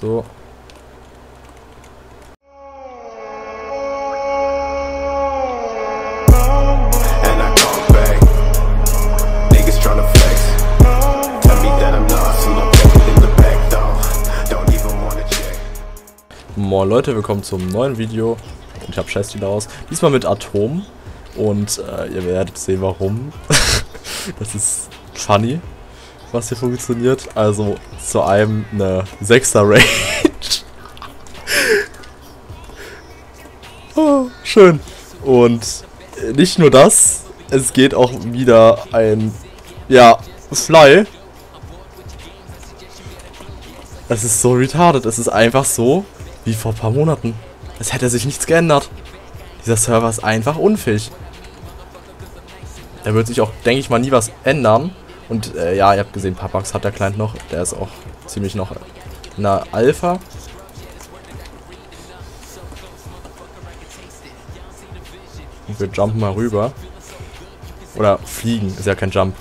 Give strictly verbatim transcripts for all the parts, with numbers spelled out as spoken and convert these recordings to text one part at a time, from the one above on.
So. Moin Leute, willkommen zum neuen Video. Und ich habe Chesty daraus. Diesmal mit Atom. Und äh, ihr werdet sehen, warum. Das ist funny, was hier funktioniert. Also zu einem eine sechser Range. Oh, schön. Und nicht nur das, es geht auch wieder ein, ja, Fly. Das ist so retarded. Es ist einfach so wie vor ein paar Monaten. Es hätte sich nichts geändert. Dieser Server ist einfach unfähig. Da wird sich auch, denke ich mal, nie was ändern. Und äh, ja, ihr habt gesehen, ein paar Bugs hat der Client noch. Der ist auch ziemlich noch in der Alpha. Und wir jumpen mal rüber. Oder fliegen, ist ja kein Jump.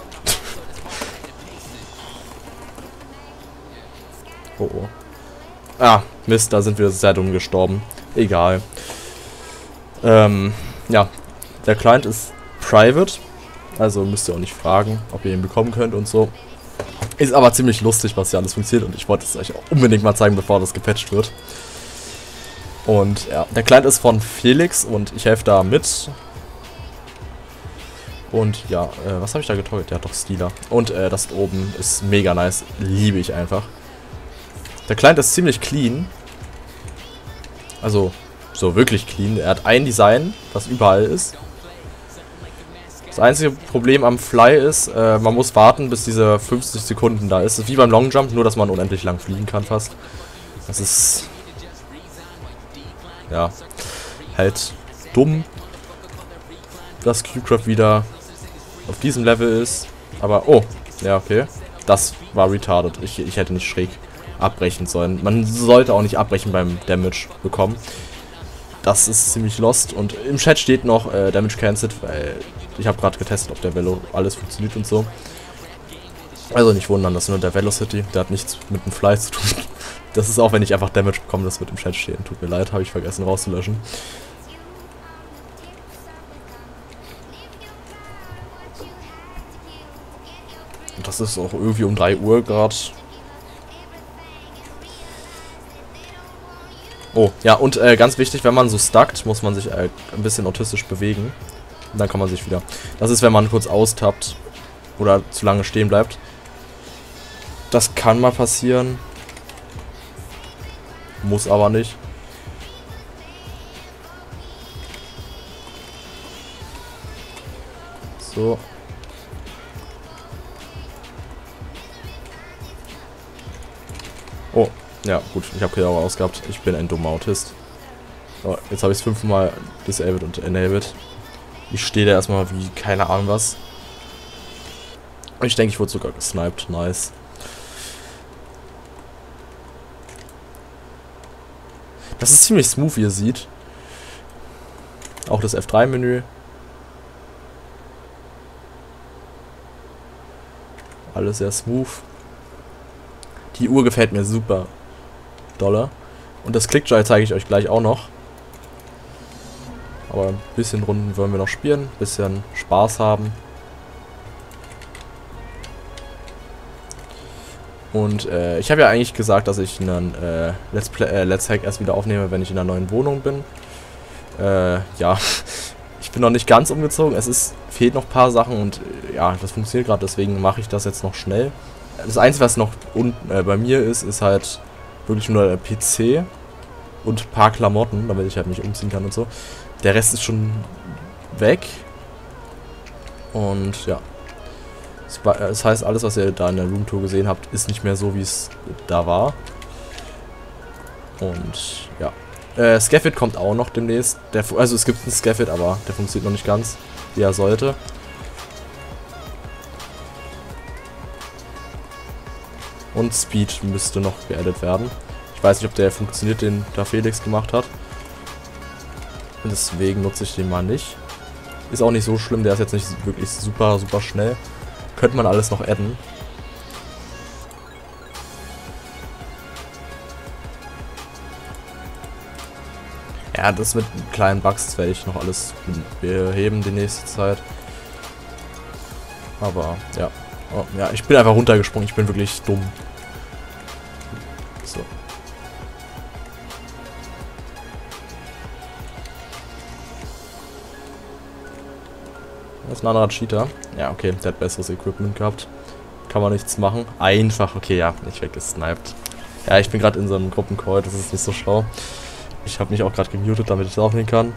Oh oh. Ah, Mist, da sind wir sehr dumm gestorben. Egal. Ähm, ja, der Client ist private. Also müsst ihr auch nicht fragen, ob ihr ihn bekommen könnt und so. Ist aber ziemlich lustig, was hier alles funktioniert. Und ich wollte es euch auch unbedingt mal zeigen, bevor das gepatcht wird. Und ja, der Client ist von Felix und ich helfe da mit. Und ja, äh, was habe ich da getäuscht? Der hat doch Stealer. Und äh, das oben ist mega nice. Liebe ich einfach. Der Client ist ziemlich clean. Also, so wirklich clean. Er hat ein Design, das überall ist. Das einzige Problem am Fly ist, äh, man muss warten, bis diese fünfzig Sekunden da ist. Das ist wie beim Long Jump, nur dass man unendlich lang fliegen kann fast. Das ist... ja, halt dumm, dass CubeCraft wieder auf diesem Level ist. Aber, oh, ja, okay. Das war retarded. Ich, ich hätte nicht schräg abbrechen sollen. Man sollte auch nicht abbrechen beim Damage bekommen. Das ist ziemlich lost. Und im Chat steht noch äh, Damage Cancelled, weil ich habe gerade getestet, ob der Velo alles funktioniert und so. Also nicht wundern, das ist nur der Velocity. Der hat nichts mit dem Fly zu tun. Das ist auch, wenn ich einfach Damage bekomme, das wird im Chat stehen. Tut mir leid, habe ich vergessen rauszulöschen. Und das ist auch irgendwie um drei Uhr gerade. Oh, ja, und äh, ganz wichtig, wenn man so stuckt, muss man sich äh, ein bisschen autistisch bewegen. Und dann kann man sich wieder... Das ist, wenn man kurz austappt oder zu lange stehen bleibt. Das kann mal passieren. Muss aber nicht. So. Oh. Ja, gut, ich habe keine Augen ausgehabt. Ich bin ein dummer Autist. So, jetzt habe ich es fünfmal disabled und enabled. Ich stehe da erstmal wie keine Ahnung was. Ich denke, ich wurde sogar gesniped. Nice. Das ist ziemlich smooth, wie ihr seht. Auch das F drei Menü. Alles sehr smooth. Die Uhr gefällt mir super. Dollar. Und das Clickjoy zeige ich euch gleich auch noch. Aber ein bisschen Runden wollen wir noch spielen. Ein bisschen Spaß haben. Und äh, ich habe ja eigentlich gesagt, dass ich einen äh, Let's, Play, äh, Let's Hack erst wieder aufnehme, wenn ich in einer neuen Wohnung bin. Äh, ja. Ich bin noch nicht ganz umgezogen. Es ist, fehlt noch ein paar Sachen und äh, ja, das funktioniert gerade. Deswegen mache ich das jetzt noch schnell. Das Einzige, was noch unten äh, bei mir ist, ist halt wirklich nur der P C und ein paar Klamotten, damit ich halt nicht umziehen kann und so. Der Rest ist schon weg. Und ja. Das heißt, alles, was ihr da in der Roomtour gesehen habt, ist nicht mehr so, wie es da war. Und ja. Äh, Scaffold kommt auch noch demnächst. Der, also es gibt einen Scaffold, aber der funktioniert noch nicht ganz, wie er sollte. Und Speed müsste noch geaddet werden. Ich weiß nicht, ob der funktioniert, den da Felix gemacht hat. Und deswegen nutze ich den mal nicht. Ist auch nicht so schlimm, der ist jetzt nicht wirklich super, super schnell. Könnte man alles noch adden. Ja, das mit kleinen Bugs, das werde ich noch alles beheben die nächste Zeit. Aber, ja. Oh, ja, ich bin einfach runtergesprungen. Ich bin wirklich dumm. So. Das ist ein anderer Cheater. Ja, okay, der hat besseres Equipment gehabt. Kann man nichts machen. Einfach, okay, ja, nicht weggesniped. Ja, ich bin gerade in so einem Gruppencall, das ist nicht so schlau. Ich habe mich auch gerade gemutet, damit ich es aufnehmen kann.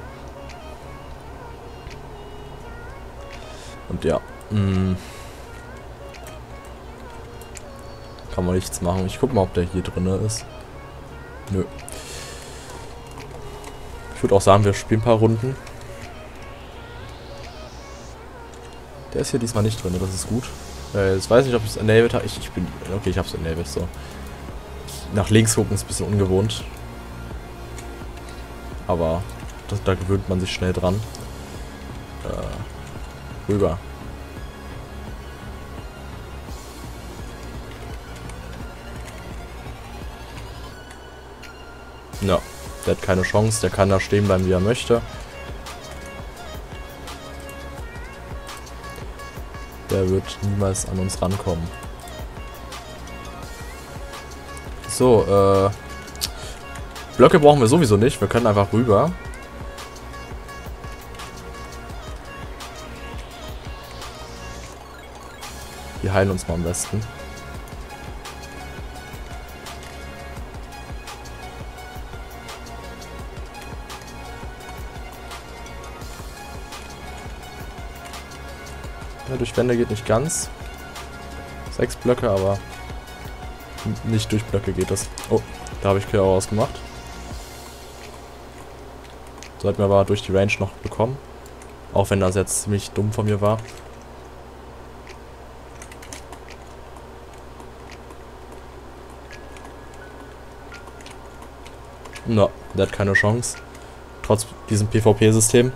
Und ja, mh. kann man nichts machen. Ich guck mal, ob der hier drin ist. Nö. Ich würde auch sagen, wir spielen ein paar Runden. Der ist hier diesmal nicht drin, das ist gut. Äh, jetzt weiß ich nicht, ob ich es enabled habe. Ich, ich bin. Okay, ich habe es enabled, so. Nach links gucken ist ein bisschen ungewohnt. Aber das, da gewöhnt man sich schnell dran. Äh, rüber. Ja, der hat keine Chance. Der kann da stehen bleiben, wie er möchte. Der wird niemals an uns rankommen. So, äh... Blöcke brauchen wir sowieso nicht. Wir können einfach rüber. Wir heilen uns mal am besten. Ja, durch Wände geht nicht ganz. Sechs Blöcke, aber nicht durch Blöcke geht das. Oh, da habe ich Kill auch ausgemacht. Sollten wir aber durch die Range noch bekommen. Auch wenn das jetzt ziemlich dumm von mir war. No, der hat keine Chance. Trotz diesem PvP-System.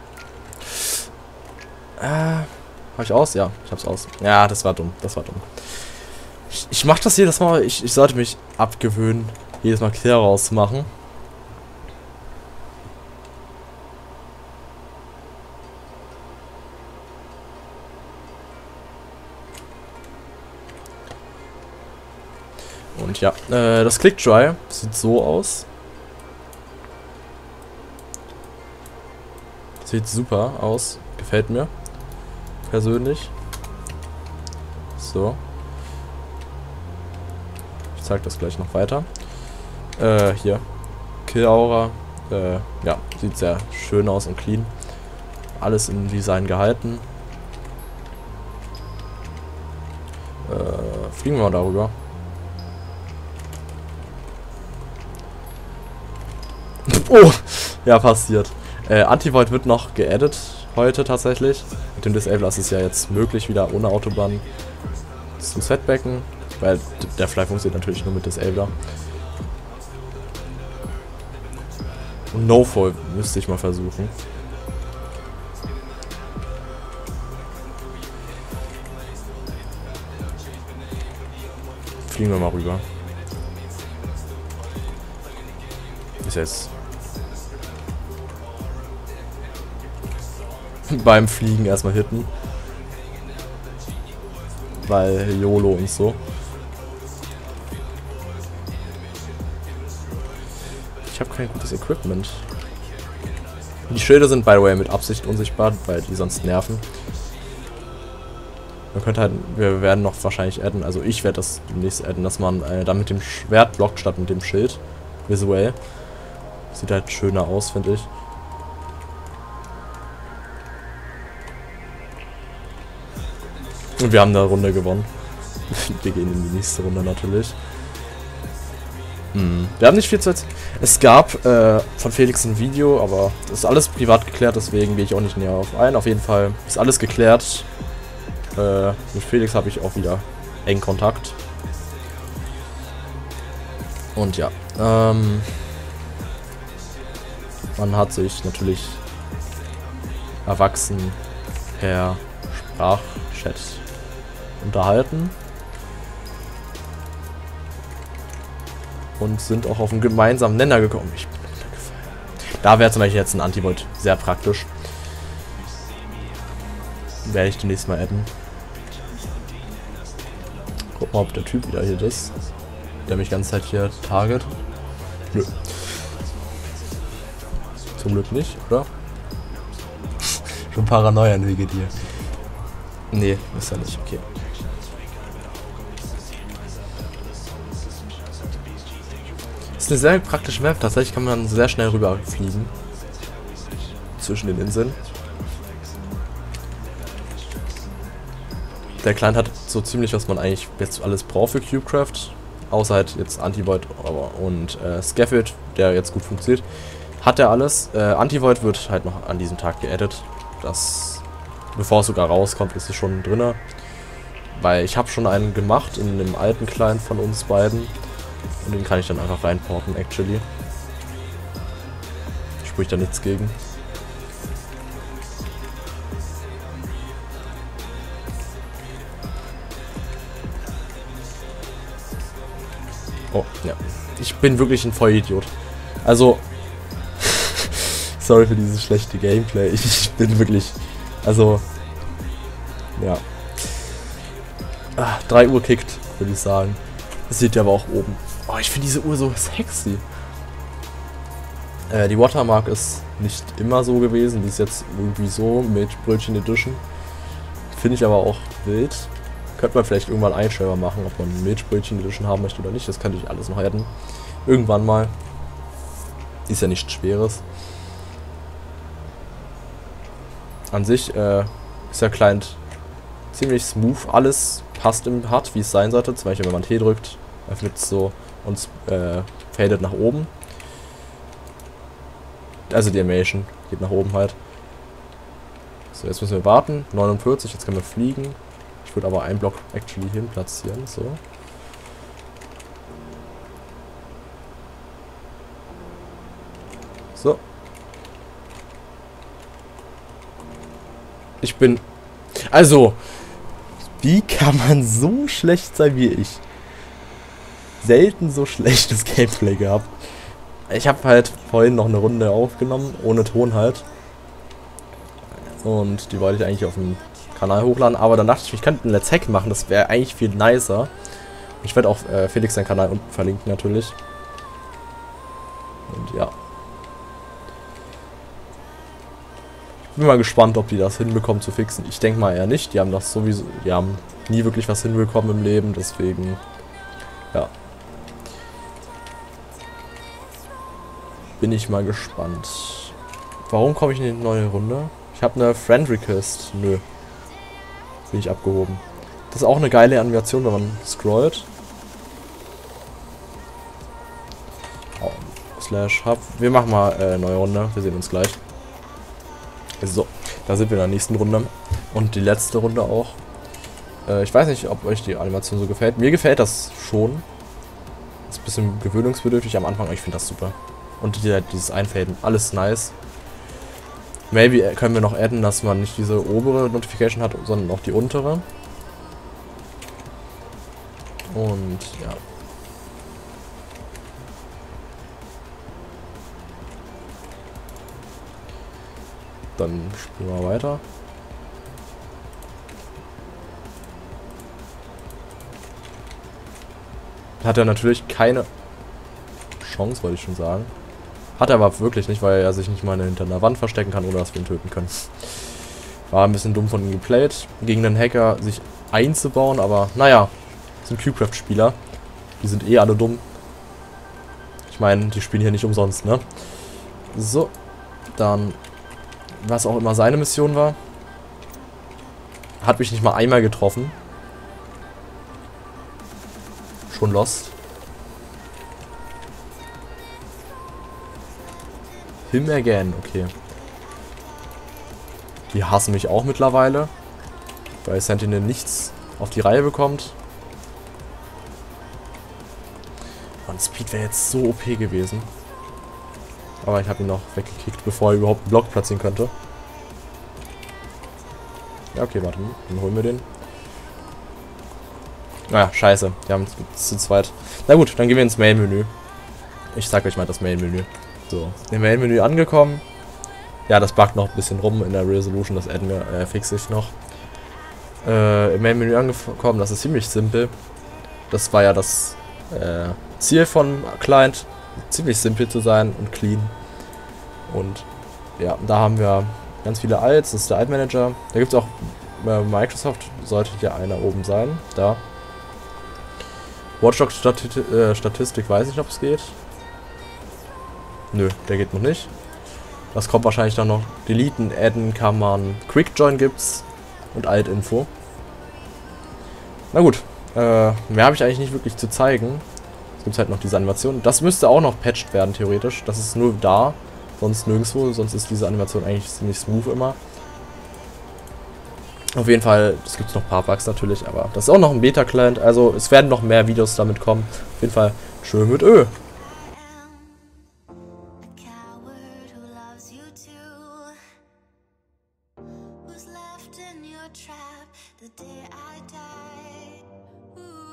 Äh, hab ich aus? Ja, ich hab's aus. Ja, das war dumm. Das war dumm. Ich, ich mach das jedes Mal. Ich, ich sollte mich abgewöhnen, jedes Mal Kill rauszumachen. Und ja, äh, das Click-Dry sieht so aus. Sieht super aus. Gefällt mir. Persönlich. So. Ich zeige das gleich noch weiter. Äh, hier. Kill-Aura. Äh, ja, sieht sehr schön aus und clean. Alles im Design gehalten. Äh, fliegen wir mal darüber. Oh, ja, passiert. Äh, Anti-Void wird noch geaddet heute tatsächlich. Mit dem Disabler ist es ja jetzt möglich, wieder ohne Autobahn zu setbacken. Weil der Fly funktioniert natürlich nur mit Disabler. Und No-Fall müsste ich mal versuchen. Fliegen wir mal rüber. Ist jetzt beim Fliegen erstmal hitten. Weil YOLO und so. Ich habe kein gutes Equipment. Die Schilde sind by the way mit Absicht unsichtbar, weil die sonst nerven. Man könnte halt, wir werden noch wahrscheinlich adden, also ich werde das demnächst adden, dass man äh, dann mit dem Schwert blockt statt mit dem Schild. Visuell. Sieht halt schöner aus, finde ich. Und wir haben eine Runde gewonnen. Wir gehen in die nächste Runde natürlich. Hm. Wir haben nicht viel zu erzählen. Es gab äh, von Felix ein Video, aber das ist alles privat geklärt, deswegen gehe ich auch nicht näher auf ein. Auf jeden Fall ist alles geklärt. Äh, mit Felix habe ich auch wieder engen Kontakt. Und ja, ähm, man hat sich natürlich erwachsen per Sprachchat unterhalten und sind auch auf einen gemeinsamen Nenner gekommen. Ich bin runtergefallen. Da wäre zum Beispiel jetzt ein Anti-Void sehr praktisch. Werde ich demnächst mal adden. Guck mal, ob der Typ wieder hier ist. Der mich die ganze Zeit hier target. Nö. Zum Glück nicht, oder? Schon Paranoia entwickelt hier. Nee, ist ja nicht, okay. Ist eine sehr praktische Map, tatsächlich kann man sehr schnell rüberfliegen. Zwischen den Inseln. Der Client hat so ziemlich, was man eigentlich jetzt alles braucht für CubeCraft. Außer halt jetzt Anti-Void und äh, Scaffold, der jetzt gut funktioniert. Hat er alles. Äh, Anti-Void wird halt noch an diesem Tag geaddet. Das, bevor es sogar rauskommt, ist es schon drin. Weil ich habe schon einen gemacht in dem alten Client von uns beiden. Und den kann ich dann einfach reinporten, actually. Spricht da nichts gegen. Oh, ja. Ich bin wirklich ein Vollidiot. Also, sorry für dieses schlechte Gameplay. Ich bin wirklich, also, ja. Ah, drei Uhr kickt, würde ich sagen. Das seht ihr aber auch oben. Oh, ich finde diese Uhr so sexy. Äh, die Watermark ist nicht immer so gewesen. Die ist jetzt irgendwie so mit Brötchen Edition. Finde ich aber auch wild. Könnte man vielleicht irgendwann Einstellbar machen, ob man Milchbrötchen Edition haben möchte oder nicht. Das könnte ich alles noch adden. Irgendwann mal. Ist ja nichts Schweres. An sich äh, ist der Client ziemlich smooth. Alles passt im H U D, wie es sein sollte. Zum Beispiel, wenn man T drückt, öffnet es so und äh, fadet nach oben. Also die Animation geht nach oben halt. So, jetzt müssen wir warten. neunundvierzig, jetzt können wir fliegen. Ich würde aber einen Block actually hin platzieren. So. So. Ich bin... Also, wie kann man so schlecht sein wie ich? Selten so schlechtes Gameplay gehabt. Ich habe halt vorhin noch eine Runde aufgenommen, ohne Ton halt. Und die wollte ich eigentlich auf dem Kanal hochladen, aber dann dachte ich, ich könnte einen Let's Hack machen, das wäre eigentlich viel nicer. Ich werde auch äh, Felix seinen Kanal unten verlinken natürlich. Und ja. Ich bin mal gespannt, ob die das hinbekommen zu fixen. Ich denke mal eher nicht, die haben das sowieso, die haben nie wirklich was hinbekommen im Leben, deswegen, ja. Bin ich mal gespannt. Warum komme ich in die neue Runde? Ich habe eine Friend Request. Nö. Bin ich abgehoben. Das ist auch eine geile Animation, wenn man scrollt. Oh, slash Hub. Wir machen mal äh, neue Runde. Wir sehen uns gleich. So, da sind wir in der nächsten Runde. Und die letzte Runde auch. Äh, ich weiß nicht, ob euch die Animation so gefällt. Mir gefällt das schon. Ist ein bisschen gewöhnungsbedürftig am Anfang, aber ich finde das super. Und die, dieses Einfaden, alles nice. Maybe können wir noch adden, dass man nicht diese obere Notification hat, sondern auch die untere. Und ja. Dann spielen wir weiter. Hat er natürlich keine Chance, wollte ich schon sagen. Hat er aber wirklich nicht, weil er sich nicht mal hinter einer Wand verstecken kann, ohne dass wir ihn töten können. War ein bisschen dumm von ihm geplayt, gegen den Hacker sich einzubauen, aber naja, sind CubeCraft-Spieler. Die sind eh alle dumm. Ich meine, die spielen hier nicht umsonst, ne? So, dann, was auch immer seine Mission war, hat mich nicht mal einmal getroffen. Schon lost. Him again, okay. Die hassen mich auch mittlerweile, weil Sentinel nichts auf die Reihe bekommt. Und Speed wäre jetzt so O P gewesen. Aber ich habe ihn noch weggekickt, bevor er überhaupt einen Block platzieren könnte. Ja, okay, warte, dann holen wir den. Naja, scheiße, wir haben es zu zweit. Na gut, dann gehen wir ins Main-Menü. Ich sag euch mal das Main-Menü. So, im Main-Menü angekommen. Ja, das buggt noch ein bisschen rum in der Resolution, das adden wir, äh, fixe ich noch. Äh, im Main-Menü angekommen, das ist ziemlich simpel. Das war ja das äh, Ziel von Client, ziemlich simpel zu sein und clean. Und ja, da haben wir ganz viele Alts, das ist der Alt-Manager. Da gibt es auch äh, Microsoft, sollte ja einer oben sein, da. Watchdog Stati äh, Statistik, weiß ich nicht, ob es geht. Nö, der geht noch nicht. Das kommt wahrscheinlich dann noch. Deleten, adden kann man. Quick Join gibt's. Und Alt-Info. Na gut. Äh, mehr habe ich eigentlich nicht wirklich zu zeigen. Es gibt halt noch diese Animation. Das müsste auch noch patched werden, theoretisch. Das ist nur da. Sonst nirgendwo. Sonst ist diese Animation eigentlich ziemlich smooth immer. Auf jeden Fall, es gibt noch ein paar Bugs natürlich, aber das ist auch noch ein Beta-Client. Also es werden noch mehr Videos damit kommen. Auf jeden Fall schön mit Ö. Trap the day I die. Ooh.